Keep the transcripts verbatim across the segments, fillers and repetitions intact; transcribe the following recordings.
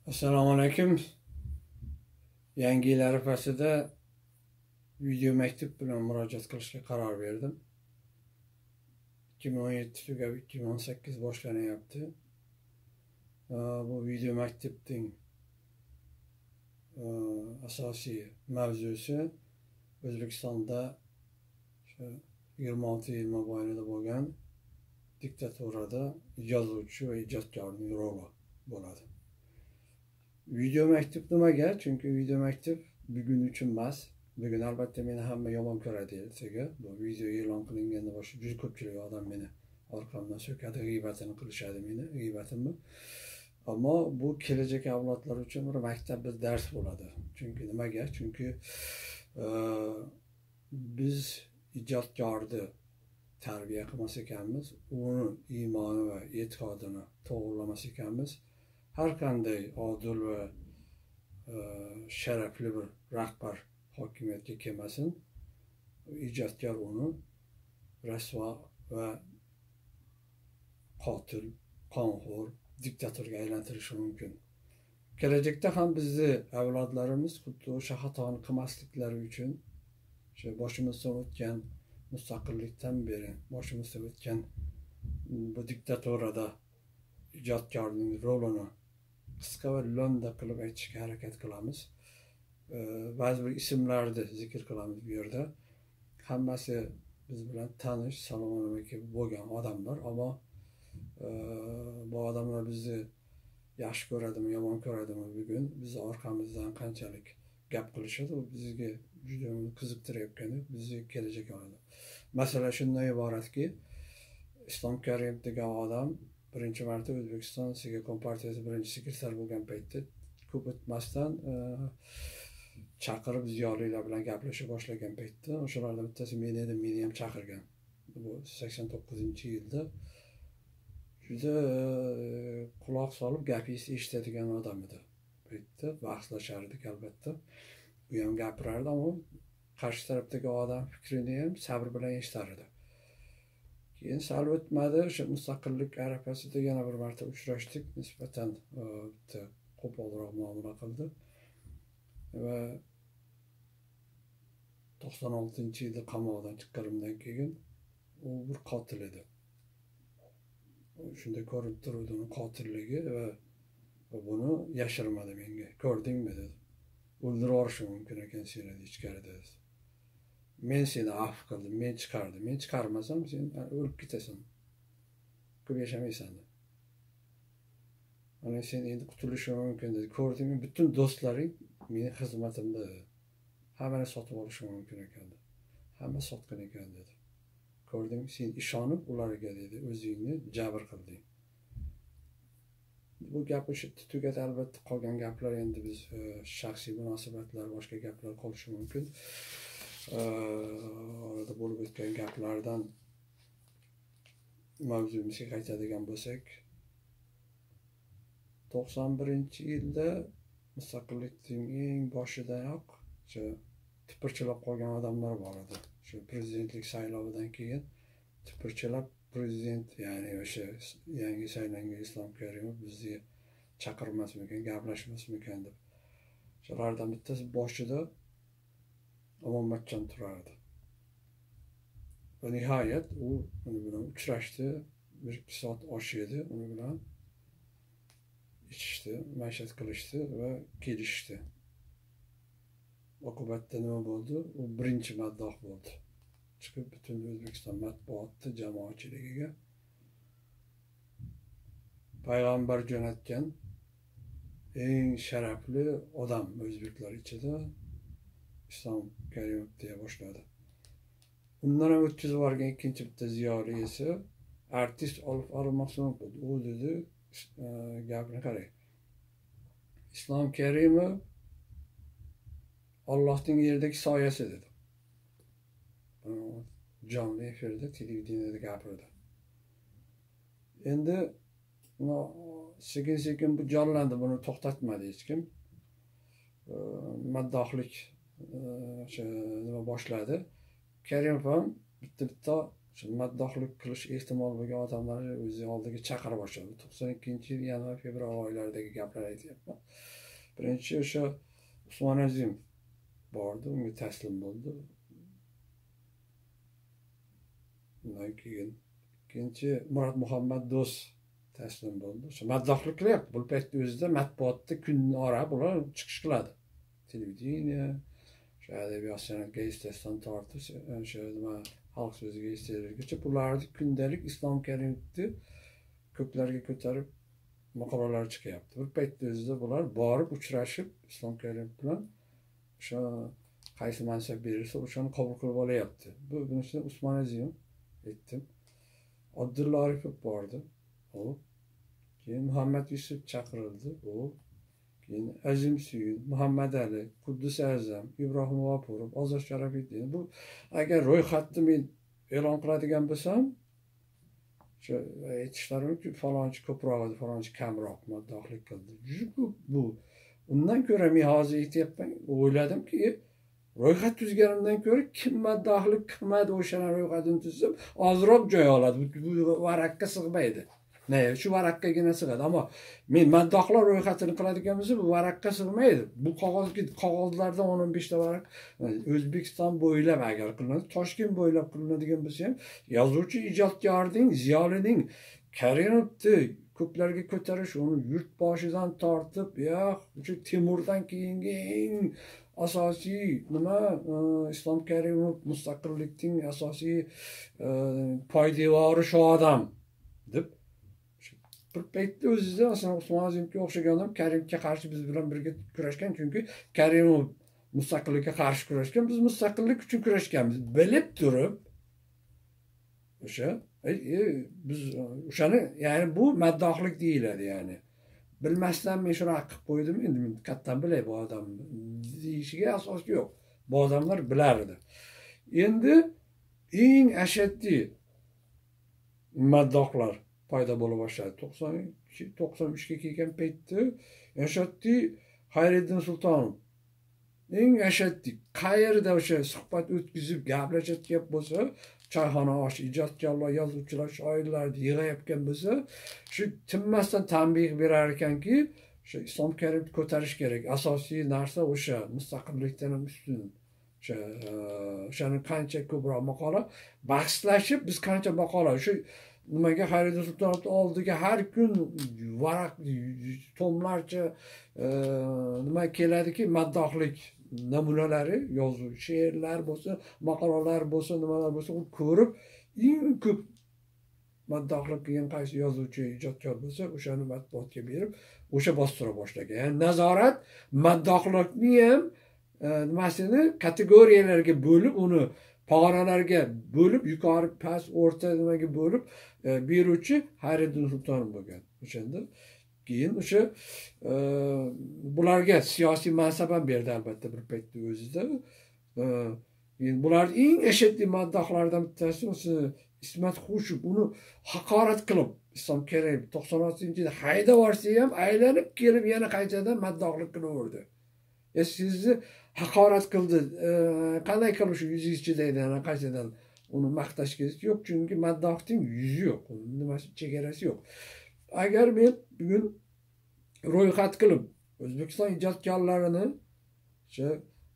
Assalomu alaykum. Yangi yil arafasida video maktub bilan murojaat qilishga qaror berdim. ikki ming o'n yetti tugab ikki ming o'n sakkiz boshlanyapti. Bu video maktubning asosiy mavzusi O'zbekistonda yigirma olti yil mobaynida bo'lgan diktaturada yozuvchi va ijodkorning roli bo'ladi. Video maktub nimaga? Chunki video maktub bugun uchun emas. Bugun albatta meni hamma yomon ko'radi ertaga. Bu video e'lon qilingandan boshqa juda ko'pchilik odam meni orqamdan so'kadi, g'iybatini qilishadi meni, g'iybatimni. Ammo bu kelajak avlodlar uchun bir maktab, bir dars bo'ladi. Chunki nimaga? Chunki biz ijodkorni tarbiya qilmas ekanmiz, uni iymoni va e'tiqodini to'g'rilamas ekanmiz. Har qanday odil va sharafli bir rahbar hokimiyatga kelmasin, ijodkor uni rasvo va qotil, qonxo'r, diktatorga aylantirishi mumkin. Kelajakda ham bizni avlodlarimiz xuddi o'sha xatoni qilmasliklari uchun o'sha boshimizdan o'tgan mustaqillikdan beri boshimizdan o'tgan bu diktaturada ijodkorning rolini qisqa va lo'nda qilib aytishga harakat qilamiz. Ba'zi bir ismlarni zikr qilamiz bu yerda. Hammasi biz bilan tanish, salom alaykum bo'lgan odamlar, ammo bu odamlar bizni yaxshi ko'radimi, yomon ko'radimi, bugun bizni orqamizdan qanchalik gap qilishadi, u bizga juda qiziqtirayotgani bizni kelajak oladi. Masala shundan iboratki, Islom Karimov degan odam birinchi marta O'zbekiston Siyosiy kompartiyasi birinchi sekretari bo'lgan paytda ko'p o'tmasdan chaqirib ziyolilar bilan gaplasha boshlagan paytda o'shalardan bittasi men edim, meni ham chaqirgan. Bu sakson to'qqizinchi yilda juda quloq solib gapingizni eshitadigan odam edi. Paytda bahslashardik albatta. U ham gapirardi, ammo qarshi tarafdagi odam fikrini ham sabr bilan eshitar edi. Keyin sal o'tmadi, o'sha mustaqillik arafasida yana bir marta uchrashdik, nisbatan bitta qo'polroq muomala qildi va to'qson oltinchi yilda qamoqdan chiqqanimdan keyin u bir qotil edi. Shunday ko'rinib turuvdi uni qotilligi va buni yashirmadi menga. Ko'rdingmi dedi. O'ldirib yuborishi mumkin ekan seni ichkarida dedi. Men seni afv qildim, men chiqardim. Men chiqarmasam sen o'lib ketasan. Ko'p yashamaysan dedi. Mana sen endi qutulishing mumkin dedi. Ko'rdingmi, butun do'stlaring meni xizmatimda dedi. Hammani sotib olishing mumkin ekan dedi. Hamma sotqin ekan dedi. Ko'rdingmi, sen ishonib ularga dedi, o'zingni jabr qilding. Bu gap o'sha tugadi. Albatta qolgan gaplar endi biz shaxsiy munosabatlar, boshqa gaplar qolishi mumkin. Orada bo'lib o'tgan gaplardan mavzumizga qaytadigan bo'lsak, to'qson birinchi yilda mustaqillikning eng boshidayoq o'sha tipirchilab qolgan odamlar bor edi. Shu prezidentlik saylovidan keyin tipirchilab prezident, ya'ni o'sha yangi saylangan Islom Karimov bizni chaqirmasmikan, gaplashmasmikan deb. Shulardan bittasi boshida Omonmatjon turardi. Va nihoyat u uni bilan uchrashdi, bir ikki soat osh yedi, uni bilan ichishdi, maishat qilishdi va kelishdi. Oqibatda nima bo'ldi? U birinchi maddoh bo'ldi. Chiqib butun O'zbekiston matbuoti jamoatchiligiga payg'ambar jo'natgan eng sharafli odam o'zbeklar ichida Islom Karimov deya boshladi. Undan ham o'tkazib yuborgan ikkinchi bitta ziyoli esa artist olib olmoqchi bo'ldi. U dedi, gapni qarang. Islom Karimov Allohning yerdagi soyasi dedi. Jonli efirda, televideniyada gapirdi. Endi sekin-sekin bu jonlandi, buni to'xtatmadi hech kim. Maddohlik o'sha nima boshladi. Karimov ham bitta-bitta maddohlik qilish ehtimol bo'lgan odamlarni o'zi oldiga chaqira boshladi. to'qson ikkinchi yil yanvar fevral oylaridagi gaplar aytyapman. Birinchi o'sha Usmon Azim bordi, unga taslim bo'ldi. Undan keyin ikkinchi Murod Muhammad Do'st taslim bo'ldi. O'sha maddohlik qilyapti. Bu paytda o'zida matbuotda kunora bular chiqish qiladi. Televideniya, o'sha adabiyot san'at gazetasidan tortib, o'sha nima xalq so'zi gazetalarigacha bularni kundalik Islom Karimni ko'klarga ko'tarib maqolalar chiqyapti. Bir paytda o'zida bular borib uchrashib Islom Karim bilan o'sha qaysi mansab berilsa o'shani qabul qilib olyapti. Bu bunisi Usmon Azim aytdim. Abdulla Aripov bordi. O. Keyin Muhammad Yusuf chaqirildi. O. Keyin Azim Suyun, Muhammad Ali, Quddus Azam, Ibrohim G'ofurov, Ozod Sharafiddin. Bu agar ro'yxatni men e'lon qiladigan bo'lsam, o'sha aytishlari mumkin, falonchi ko'proq edi, falonchi kamroq maddohlik qildi. Juda ko'p bu. Undan ko'ra men hozir aytyapman, o'yladimki, ro'yxat tuzganimdan ko'ra kim maddohlik qilmadi o'shaning ro'yxatini tuzsam, ozroq joy oladi. Bu varaqqa sig'maydi. Ne, shu varaqqagina sig'adi. Ammo men maddohlar ro'yxatini qiladigan bo'lsa, bu varaqqa sig'maydi. Bu qog'ozga qog'ozlardan o'n o'n besh ta varaq O'zbekiston bo'ylab agar qilinadi, Toshkent bo'ylab qilinadigan bo'lsa ham, yozuvchi ijodkorning, ziyolining Karimovni ko'klarga ko'tarish, uni yurt boshidan tortib, ya, o'sha Temurdan keyingi eng asosiy nima Islom Karimov mustaqillikning asosiy poydevori shu odam deb bir paytda o'zida aslında Usmon Azimga o'xshagan odam Karimga qarshi biz bilan birga kurashgan, chunki Karimov mustaqillikka qarshi kurashgan, biz mustaqillik uchun kurashganmiz. Bilib turib o'sha biz o'shani, ya'ni bu maddohlik deyiladi, ya'ni. Bilmasdan men shuni qilib qo'ydim, endi men qattan bilay bu odam deyishiga asos yo'q. Bu odamlar bilardi. Endi eng ashaddiy maddohlar paydo bo'la boshladi. to'qson ikki to'qson uchga kelgan paytda ashaddiy Xayriddin Sultonov eng ashaddiy qayerda o'sha suhbat o'tkazib gaplashayotgan bo'lsa, choyxona osh ijodkorlar, yozuvchilar, shoirlarni yig'ayotgan bo'lsa, shu tinmasdan tanbeh berar ekanki, o'sha Islom Karimni ko'tarish kerak. Asosiy narsa o'sha mustaqillikdan ham ustun. O'sha o'shani qancha ko'proq maqola bahslashib, biz qancha maqola shu nimaga Xayriddin Sultonovning oldiga har kun varaq tomlarcha nima keladiki, maddohlik namunalari, yozuv, she'rlar bo'lsa, maqolalar bo'lsa, nimalar bo'lsa, u ko'rib eng ko'p maddohlik qilgan qaysi yozuvchi, ijodkor bo'lsa, o'shani matbuotga berib, o'sha bostira boshlagan. Ya'ni nazorat maddohlikni ham nimasini kategoriyalarga bo'lib, uni pog'onalarga bo'lib, yuqori, past, o'rta nimaga bo'lib beruvchi Xayriddin Sultonov bo'lgan. O'shanda keyin o'sha bularga siyosiy mansab ham berdi albatta bir paytda o'zida. Endi bular eng ashaddiy maddohlardan bittasi o'sha Ismat Xushov uni haqorat qilib, Islom Karimov to'qson oltinchi yilda haydab yuborsa ham aylanib kelib yana qaytadan maddohlik qilaverdi. E sizni haqorat qildi. Qanday qilish yuzi ichidaydi, ana qaytadan uni maqtashga yo'q, chunki maddohning yuzi yo'q, nimasi chegarasi yo'q. Agar men bugun ro'yxat qilib O'zbekiston ijodkorlarini o'sha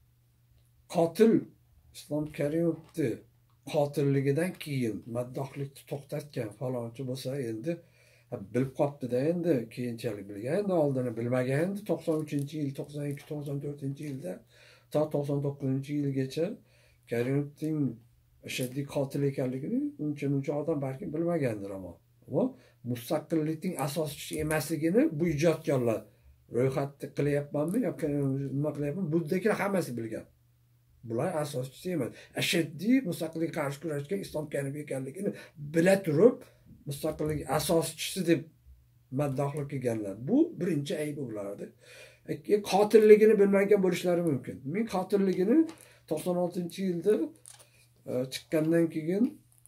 qotil Islom Karimovni qotilligidan keyin maddohlikni to'xtatgan falonchi bo'lsa, endi bilib qopdi-da, endi keyinchalik bilgan, endi oldini bilmagan, endi to'qson uchinchi yil, to'qson ikki to'qson to'rtinchi yilda to to'qson to'qqizinchi yilgacha Karimovning ashaddiy qotil ekanligini uncha-muncha odam balki bilmagandir, ammo ammo mustaqillikning asoschisi emasligini bu ijodkorlar ro'yxatni qilyapmanmi yoki nima qilyapman, bundagilar hammasi bilgan. Bular asoschisi emas. Ashaddiy mustaqillikka qarshi kurashgan Islom Karimov ekanligini bila turib, mustaqillik asoschisi deb maddohlik qilganlar. Bu birinchi aybi ulardi. Qotilligini bilmagan bo'lishlari mumkin. Men qotilligini to'qson oltinchi yilda chiqqandan keyin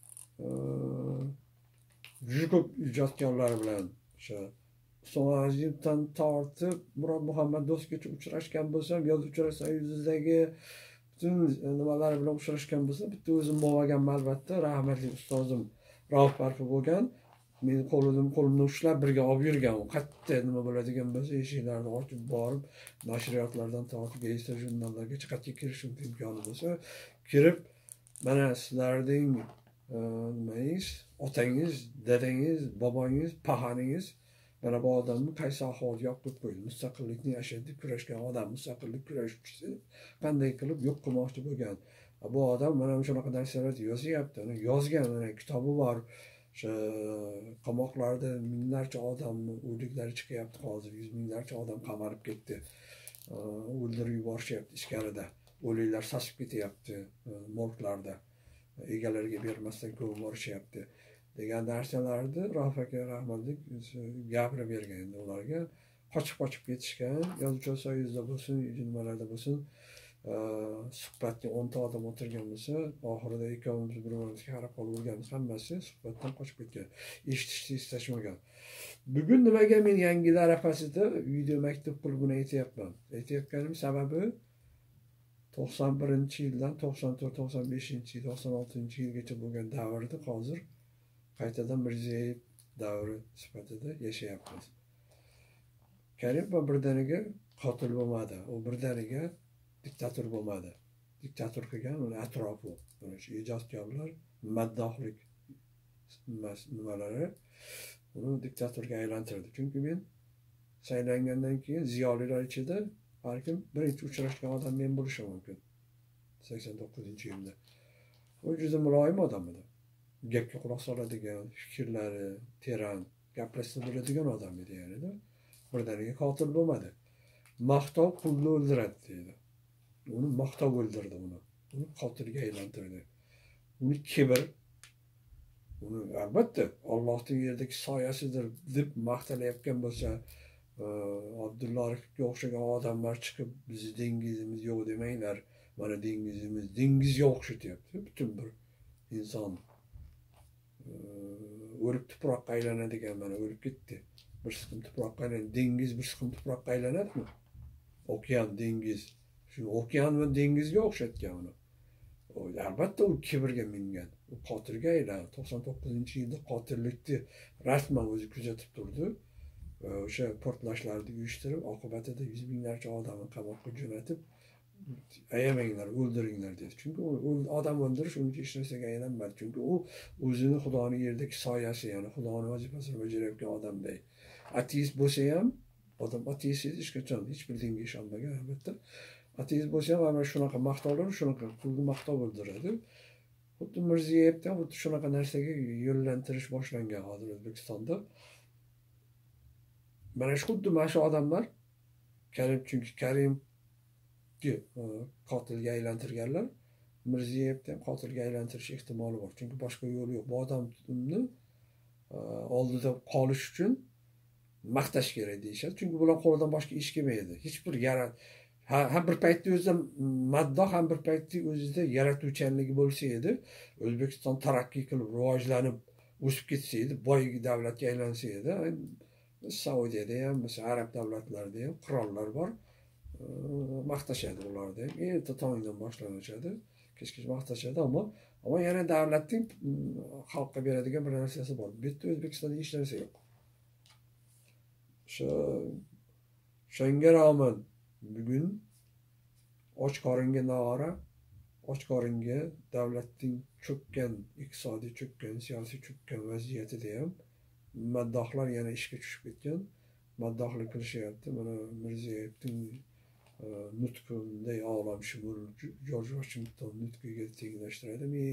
juda ko'p ijodkorlar bilan o'sha Usmon Azimdan tortib Murod Muhammad Do'stgacha uchrashgan bo'lsam, Yozuvchilar Soyuzidagi butun nimalar bilan uchrashgan bo'lsa, bitta o'zim bo'lmagan albatta, rahmatli ustozim Rauf Parfi bo'lgan. Men qo'limdan qo'limni ushlab birga olib yurgan. U qayerda nima bo'ladigan bo'lsa, eshiklarni ochib borib, nashriyotlardan tortib, gazeta jurnallargacha qayerga kirish imkoni bo'lsa, kirib, mana sizlarning nimangiz, otangiz, dadangiz, bobongiz, paxaningiz mana bu odamni qaysi ahvolga olib qo'yib qo'ydi. Mustaqillikni yashadi, kurashgan odam, mustaqillik kurashchisi qanday qilib yo'q qilmoqchi bo'lgan. Bu odam mana shunaqa narsalarni yozyapti. Yozgan, mana kitobi bor. O'sha qamoqlarda minglarcha odamni o'liklari chiqyapti hozir. Yuz minglarcha odam qamalib ketdi. O'ldirib yuborishyapti ichkarida. O'liklar sasib ketyapti morglarda. Egalariga bermasdan ko'mib yuborishyapti. Degan narsalarni Rauf aka rahmatli gapirib bergan endi ularga. Qochib-qochib ketishgan, yozuvchi soyizda bo'lsin, nimalarda bo'lsin, suhbatga o'nta odam o'tirgan bo'lsa, oxirida ikkovimiz bir-birimizga qarab qolib o'rganmiz, hammasi suhbatdan qochib ketgan. Eshitishni istashmagan. Bugun nimaga men yangilar arafasida video maktub qilib buni aytyapman? Aytayotganim sababi to'qson birinchi yildan to'qson to'rt, to'qson beshinchi, to'qson oltinchi yilgacha bo'lgan davrda hozir qaytadan Mirziyoyev davri sifatida yashayapmiz. Karim birdaniga qotil bo'lmadi. U birdaniga diktator bo'lmadi. Diktator qilgan uni atrofi, mana shu ijodkorlar, maddohlik nimalari uni diktatorga aylantirdi. Chunki men saylangandan keyin ziyolilar ichida balkim birinchi uchrashgan odam men bo'lishim mumkin. sakson to'qqizinchi yilda. U juda muloyim odam edi. Gapga quloq soladigan, fikrlari teran, gaplashsa biladigan odam edi yani-da. Birdaniga qotil bo'lmadi. Maqtov qulni o'ldiradi deydi. Uni maqtov o'ldirdi uni. Uni qotilga aylantirdi. Uni kibr, uni albatta Allohning yerdagi soyasidir deb maqtalayotgan bo'lsa, Abdulla Arifga o'xshagan odamlar chiqib bizni dengizimiz yo'q demanglar. Mana dengizimiz dengizga o'xshatyapti. Butun bir inson o'lib tuproqqa aylanadigan, mana o'lib ketdi. Bir siqim tuproqqa aylanadi. Dengiz bir siqim tuproqqa aylanadimi? Okean, dengiz. Shu okean va dengizga o'xshatgan uni. Albatta u kibrga mingan. U qotilga aylandi. to'qson to'qqizinchi yilda qotillikni rasman o'zi kuzatib turdi. O'sha portlashlarni uyushtirib, oqibatida yuz minglarcha odamni qamoqqa jo'natib, ayamanglar, o'ldiringlar dedi. Chunki u odam o'ldirish unga hech narsaga aylanmadi. Chunki u o'zini Xudoning yerdagi soyasi, ya'ni Xudoning vazifasini bajarayotgan odamday. Ateist bo'lsa ham, odam ateist hech qachon hech bir dinga ishonmagan albatta. Ateist bo'lsa ham mana shunaqa maqtovlar, shunaqa pulni maqtov o'ldiradi. Xuddi Mirziyevda xuddi shunaqa narsaga yo'llantirish boshlangan hozir O'zbekistonda. Mana shu xuddi mana shu odamlar Karim, chunki Karim qotilga aylantirganlar, Mirziyevni ham qotilga aylantirish ehtimoli bor. Chunki boshqa yo'li yo'q. Bu odamni oldida qolish uchun maqtash kerak deyishadi. Chunki bular qo'lidan boshqa ish kelmaydi. Hech bir yarat ham bir paytda o'zida maddoh, ham bir paytda o'zida yaratuvchanligi bo'lsa edi, O'zbekiston taraqqiy qilib, rivojlanib, o'sib ketsa edi, boy davlatga aylansa edi. Saudiyada ham, mesela Arab davlatlarida ham qirollar bor. Maqtashadi ularda ham. Erta tongdan boshlanadi. Kechgacha maqtashadi, ammo ammo yana davlatning xalqqa beradigan bir narsasi bor. Bu yerda O'zbekistonda hech narsa yo'q. Shu shunga rag'men bugun och qoringa nog'ora, och qoringa davlatning cho'kkan, iqtisodiy cho'kkan, siyosiy cho'kkan vaziyatida ham maddohlar yana ishga tushib ketgan, maddohlik qilishyapti. Mana Mirziyevning nutqinday olamshumul Jorj Vashington nutqiga tenglashtiradimi?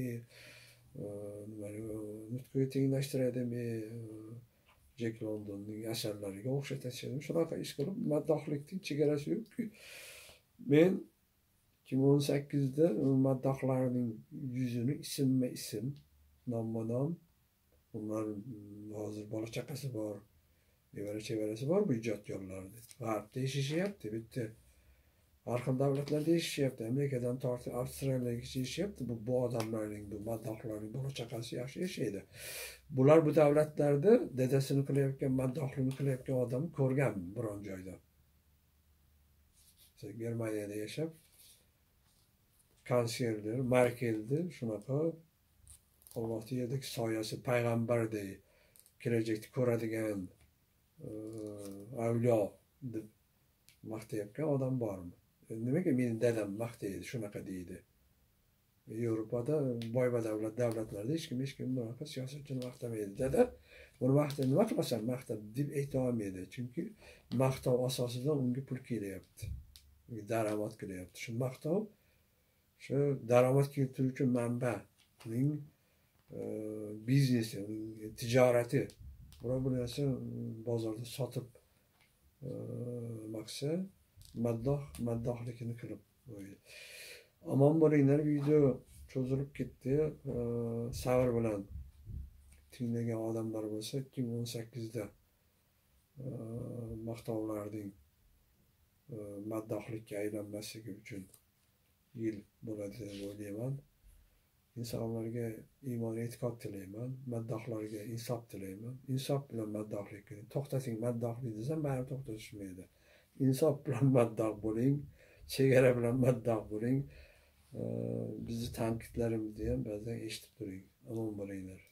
Nutqiga tenglashtiradimi? Jack Londonning asarlariga o'xshatishadi. Shunaqa ish qilib, maddohlikning chegarasi yo'q-ku. Men ikki ming o'n sakkizda maddohlarning yuzini ismma-ism, nomma-nom, ular hozir bola chaqasi bor, nevara-chevarasi bor bu ijodkorlarni. G'arbda yashashyapti, bitta har xil davlatlarda yashashyapti. Amerikadan tortib Avstraliyagacha yashashyapti. Bu bu odamlarning, bu maddohlarning bola chaqasi yaxshi yashaydi. Bular bu davlatlarda dadasini qilayotgan, maddohlikni qilayotgan odamni ko'rgan biron joyda. Germaniyada yashab, kansiyerler, Merkel'di, shunaqa Allohning yerdagi soyasi payg'ambardek kelajakni ko'radigan avliyo deb maqtayotgan odam bormi? Nimaga meni dadam maqtaydi, shunaqa deydi? Yevropada boy badavlat davlatlarda hech kim hech kim bunaqa siyosatchini maqtamaydi. Dada, buni maqtab nima qilasan maqtab deb ayta olmaydi. Chunki maqtov asosidan unga pul kelyapti. Daromad kelyapti. Shu maqtov shu daromad keltiruvchi manba, uning biznesi, uning tijorati. Birov bir narsa bozorda sotib maqsa, maddoh maddohlikini qilib qo'ydi. Aman bo'linglar, video cho'zilib ketdi. Sabr bilan tinglagan odamlar bo'lsa, ikki ming o'n sakkizda maqtovlarning maddohlikka aylanmasligi uchun yil bo'ladi deb o'ylayman. İnsanlarga iymon e'tiqod tilayman, maddohlarga insof tilayman. Insof bilan maddohlik qiling. To'xtating maddohlik desam, baribir to'xtatishmaydi. Insof bilan maddoh bo'ling, chegara bilan maddoh bo'ling. Bizni tanqidlarimizni ham ba'zan eshitib turing. Omon bo'linglar.